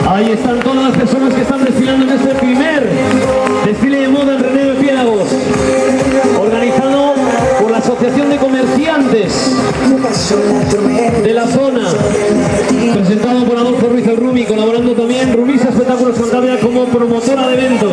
Ahí están todas las personas que están desfilando en este primer desfile de moda en René de Piélagos, organizado por la Asociación de Comerciantes de la zona, presentado por Adolfo Ruiz el Rumi, colaborando también Rumisa Espectáculos Cantabria como promotora de eventos.